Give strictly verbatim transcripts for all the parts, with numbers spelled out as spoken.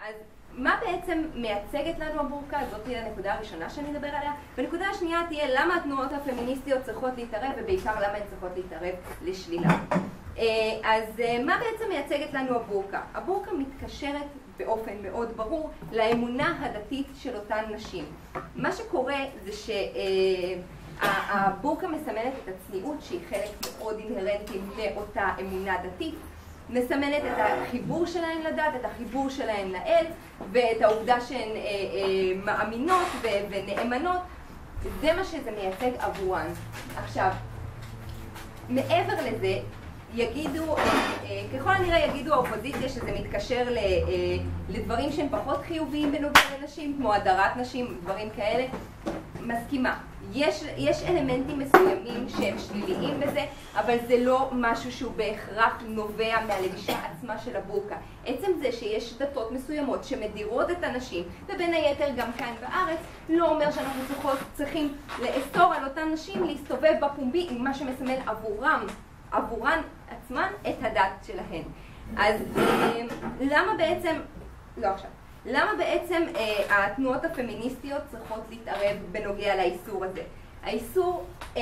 אז מה בעצם מייצגת לנו הבורקה? זאת תהיה הנקודה הראשונה שאני אדבר עליה. בנקודה השנייה תהיה למה התנועות הפמיניסטיות צריכות להתערב, ובעיקר למה הן צריכות להתערב לשלילה. אז מה בעצם מייצגת לנו הבורקה? הבורקה מתקשרת באופן מאוד ברור לאמונה הדתית של אותן נשים. מה שקורה זה שהבורקה מסמלת את הצניעות שהיא חלק מאוד אינהרנטי מאותה אמונה דתית. מסמנת את החיבור שלהן לדת, את החיבור שלהן לאל, ואת העובדה שהן אה, אה, מאמינות ו- ונאמנות. זה מה שזה מייצג עבורן. עכשיו, מעבר לזה, יגידו, אה, אה, ככל הנראה יגידו האופוזיציה שזה מתקשר ל, אה, לדברים שהם פחות חיוביים בנוגע לנשים, כמו הדרת נשים, דברים כאלה. מסכימה. יש, יש אלמנטים מסוימים שהם שליליים בזה, אבל זה לא משהו שהוא בהכרח נובע מהלבישה עצמה של הבורקה. עצם זה שיש דתות מסוימות שמדירות את הנשים, ובין היתר גם כאן בארץ, לא אומר שאנחנו צריכות, צריכים לאסור על אותן נשים להסתובב בפומבי עם מה שמסמל עבורם, עבורן עצמן את הדת שלהן. אז למה בעצם, לא עכשיו, למה בעצם אה, התנועות הפמיניסטיות צריכות להתערב בנוגע לאיסור הזה? האיסור אה,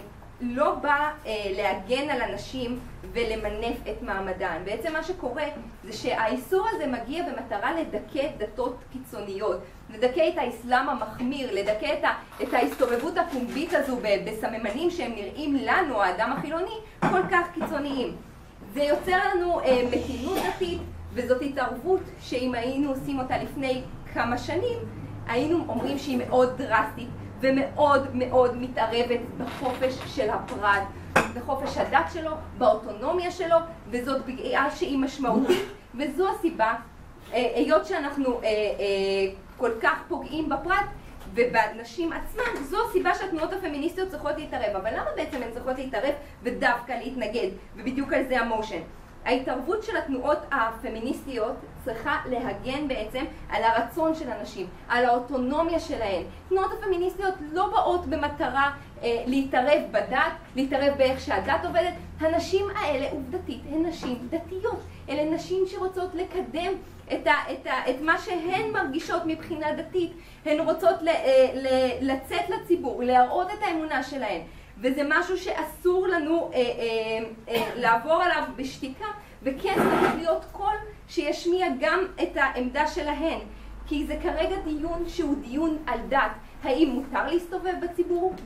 לא בא אה, להגן על הנשים ולמנף את מעמדן. בעצם מה שקורה זה שהאיסור הזה מגיע במטרה לדכא דתות קיצוניות, לדכא את האסלאם המחמיר, לדכא את, ה, את ההסתובבות הפומבית הזו בסממנים שהם נראים לנו, האדם החילוני, כל כך קיצוניים. זה יוצר לנו אה, מתינות דתית, וזאת התערבות שאם היינו עושים אותה לפני כמה שנים, היינו אומרים שהיא מאוד דרסטית ומאוד מאוד מתערבת בחופש של הפרט, בחופש הדת שלו, באוטונומיה שלו, וזאת פגיעה שהיא משמעותית, וזו הסיבה, היות שאנחנו אה, אה, כל כך פוגעים בפרט ובנשים עצמן, זו הסיבה שהתנועות הפמיניסטיות צריכות להתערב. אבל למה בעצם הן צריכות להתערב ודווקא להתנגד? ובדיוק על זה המושן. ההתערבות של התנועות הפמיניסטיות צריכה להגן בעצם על הרצון של הנשים, על האוטונומיה שלהן. תנועות הפמיניסטיות לא באות במטרה אה, להתערב בדת, להתערב באיך שהדת עובדת. הנשים האלה עובדתית הן נשים דתיות. אלה נשים שרוצות לקדם את, ה, את, ה, את מה שהן מרגישות מבחינה דתית. הן רוצות ל, אה, ל, לצאת לציבור, להראות את האמונה שלהן. וזה משהו שאסור לנו אה, אה, אה, לעבור עליו בשתיקה, וכן צריך להיות קול שישמיע גם את העמדה שלהן. כי זה כרגע דיון שהוא דיון על דת. האם מותר להסתובב בציבור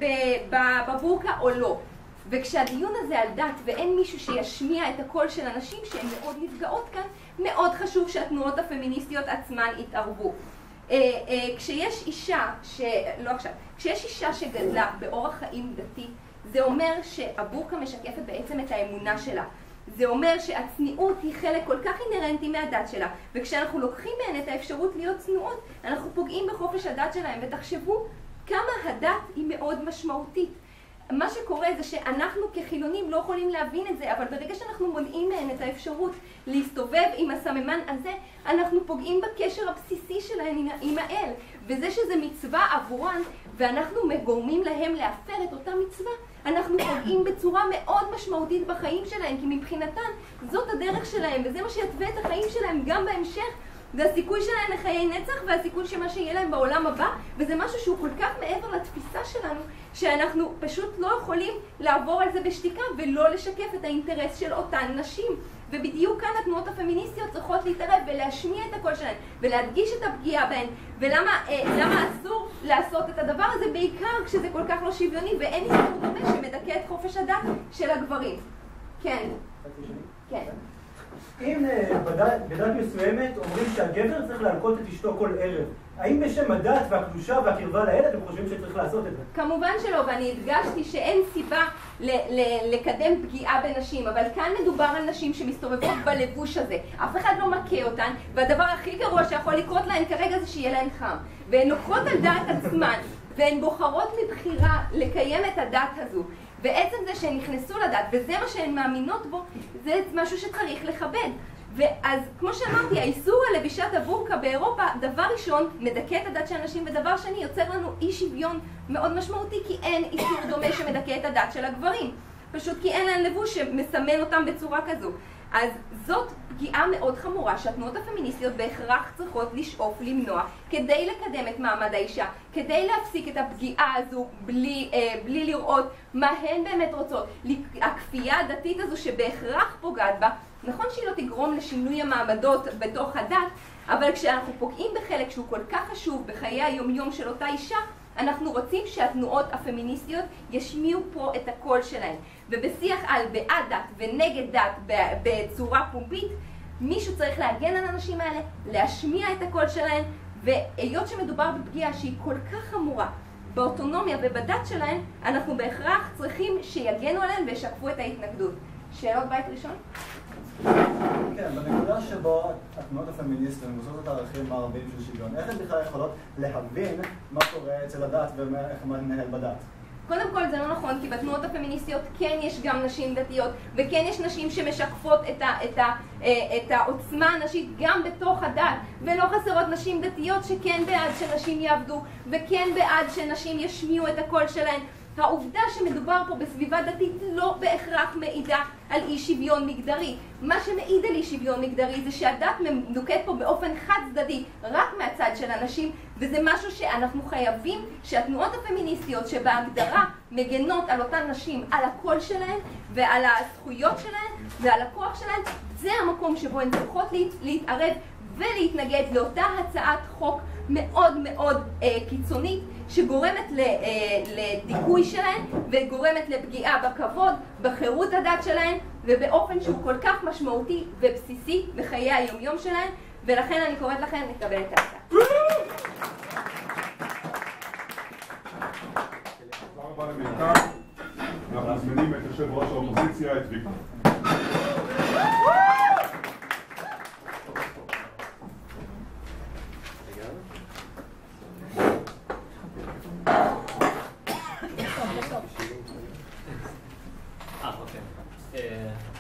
בבורקה או לא? וכשהדיון הזה על דת ואין מישהו שישמיע את הקול של אנשים שהן מאוד נפגעות כאן, מאוד חשוב שהתנועות הפמיניסטיות עצמן יתערבו. כשיש אישה, ש... לא עכשיו, כשיש אישה שגדלה באורח חיים דתי, זה אומר שהבורקה משקפת בעצם את האמונה שלה. זה אומר שהצניעות היא חלק כל כך אינהרנטי מהדת שלה, וכשאנחנו לוקחים מהן את האפשרות להיות צנועות, אנחנו פוגעים בחופש הדת שלהם, ותחשבו כמה הדת היא מאוד משמעותית. מה שקורה זה שאנחנו כחילונים לא יכולים להבין את זה, אבל ברגע שאנחנו מונעים מהן את האפשרות להסתובב עם הסממן הזה, אנחנו פוגעים בקשר הבסיסי שלהן עם, עם האל. וזה שזה מצווה עבורן, ואנחנו גורמים להם להפר את אותה מצווה, אנחנו פוגעים בצורה מאוד משמעותית בחיים שלהם, כי מבחינתן זאת הדרך שלהם, וזה מה שיתווה את החיים שלהם גם בהמשך. זה הסיכוי שלהם לחיי נצח והסיכוי שמה שיהיה להם בעולם הבא, וזה משהו שהוא כל כך מעבר לתפיסה שלנו, שאנחנו פשוט לא יכולים לעבור על זה בשתיקה ולא לשקף את האינטרס של אותן נשים. ובדיוק כאן התנועות הפמיניסטיות צריכות להתערב ולהשמיע את הקול שלהן ולהדגיש את הפגיעה בהן. ולמה אה, למה אסור לעשות את הדבר הזה בעיקר כשזה כל כך לא שוויוני ואין איסור דומה שמדכא את חופש הדת של הגברים. כן. כן. אם בדת מסוימת אומרים שהגבר צריך להלקות את אשתו כל ערב, האם בשם הדת והקדושה והקרבה לאל אתם חושבים שצריך לעשות את זה? כמובן שלא, ואני הדגשתי שאין סיבה ל- ל- לקדם פגיעה בנשים, אבל כאן מדובר על נשים שמסתובבות בלבוש הזה. אף אחד לא מכה אותן, והדבר הכי גרוע שיכול לקרות להן כרגע זה שיהיה להן חם. והן לוקחות על דעת עצמן, והן בוחרות מבחירה לקיים את הדת הזו. בעצם זה שהן נכנסו לדת, וזה מה שהן מאמינות בו, זה משהו שצריך לכבד. ואז, כמו שאמרתי, האיסור על לבישת הבורקה באירופה, דבר ראשון, מדכא את הדת של אנשים, ודבר שני, יוצר לנו אי שוויון מאוד משמעותי, כי אין איסור דומה שמדכא את הדת של הגברים. פשוט כי אין להם לבוש שמסמן אותם בצורה כזו. אז זאת פגיעה מאוד חמורה שהתנועות הפמיניסטיות בהכרח צריכות לשאוף למנוע כדי לקדם את מעמד האישה, כדי להפסיק את הפגיעה הזו בלי, אה, בלי לראות מה הן באמת רוצות. הכפייה הדתית הזו שבהכרח פוגעת בה, נכון שהיא לא תגרום לשינוי המעמדות בתוך הדת, אבל כשאנחנו פוגעים בחלק שהוא כל כך חשוב בחיי היומיום של אותה אישה, אנחנו רוצים שהתנועות הפמיניסטיות ישמיעו פה את הקול שלהן. ובשיח על בעד דת ונגד דת בצורה פומבית, מישהו צריך להגן על האנשים האלה, להשמיע את הקול שלהן, והיות שמדובר בפגיעה שהיא כל כך חמורה באוטונומיה ובדת שלהן, אנחנו בהכרח צריכים שיגנו עליהן וישקפו את ההתנגדות. שאלות בית ראשון? כן, בנקודה שבו התנועות הפמיניסטיות מבוססות את הערכים הערביים של שוויון, איך הן בכלל יכולות להבין מה קורה אצל הדת ואיך מה ננהל בדת? קודם כל זה לא נכון, כי בתנועות הפמיניסטיות כן יש גם נשים דתיות, וכן יש נשים שמשקפות את, ה, את, ה, את העוצמה הנשית גם בתוך הדת, ולא חסרות נשים דתיות שכן בעד שנשים יעבדו, וכן בעד שנשים ישמיעו את הקול שלהן. העובדה שמדובר פה בסביבה דתית לא בהכרח מעידה על אי שוויון מגדרי. מה שמעיד על אי שוויון מגדרי זה שהדת מנוקט פה באופן חד צדדי רק מהצד של הנשים, וזה משהו שאנחנו חייבים שהתנועות הפמיניסטיות שבהגדרה מגנות על אותן נשים, על הקול שלהן ועל הזכויות שלהן ועל הכוח שלהן, זה המקום שבו הן צריכות להתערב ולהתנגד לאותה הצעת חוק מאוד מאוד אה, קיצונית שגורמת ל, אה, לדיכוי שלהן וגורמת לפגיעה בכבוד, בחירות הדת שלהן ובאופן שהוא כל כך משמעותי ובסיסי בחיי היומיום שלהן, ולכן אני קוראת לכם לקבל את ההצעה. תודה רבה למיטל. אנחנו מזמינים את יושב ראש האופוזיציה, את ויקטור. אה, אוקיי.